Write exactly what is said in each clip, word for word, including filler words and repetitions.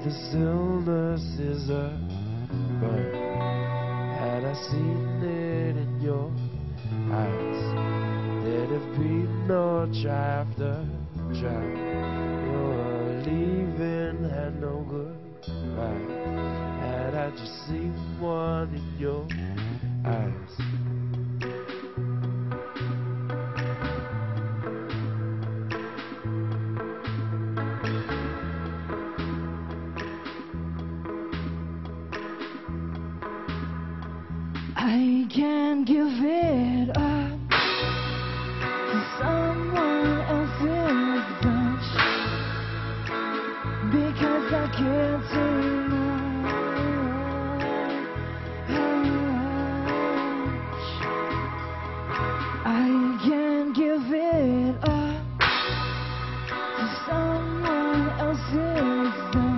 the stillness is a burn. Had I seen it in your eyes, there'd have been no try after try. Your leaving had no goodbye. Had I just seen one in your eyes. I can't give it up to someone else's touch, because I care too much. I can't give it up to someone else's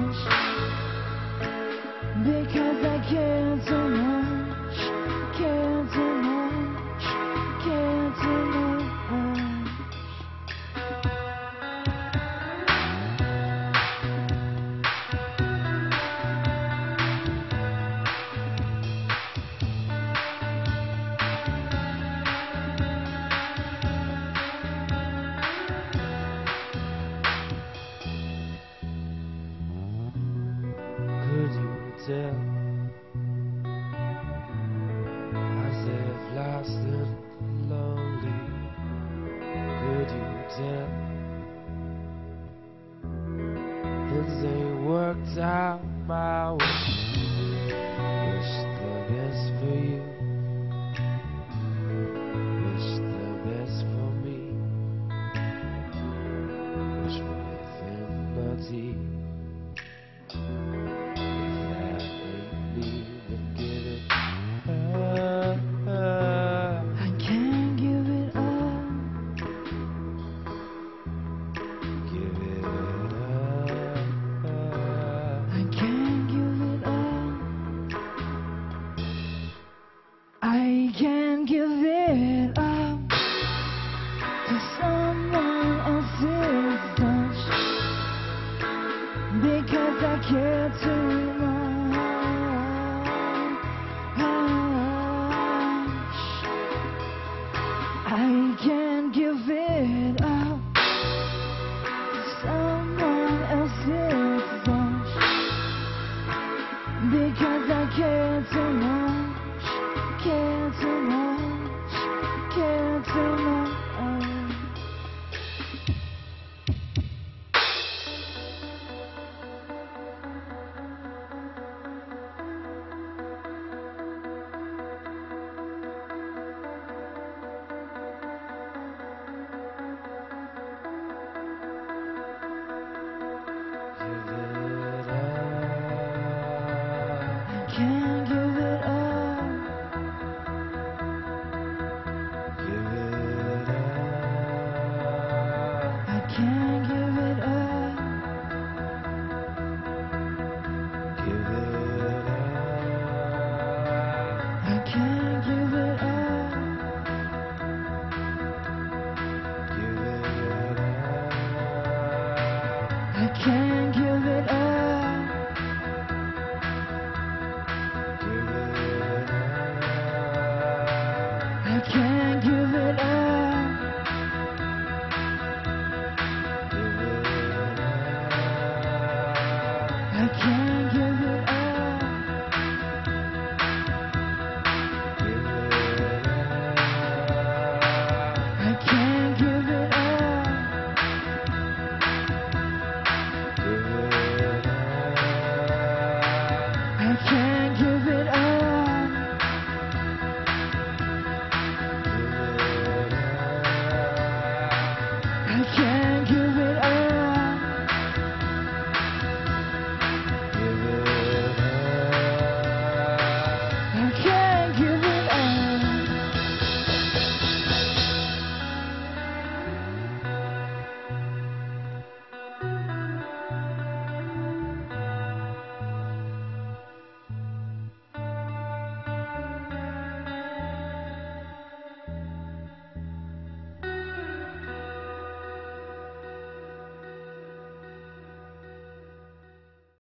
touch, because I care too much. Care too much, care too much. Could you tell? Lost and lonely, could you tell? Things ain't worked out my way. Wish the best for you, wish the best for me. Wish for infinity. If that ain't me, then give it up. I can't give it up to someone else's touch, because I care too much. I can't give it up to someone else's touch, because I care too much. Care too much, care too much. I can't give it up. Can't give it up. Give it up. I can't give it up. Give it up. I can't.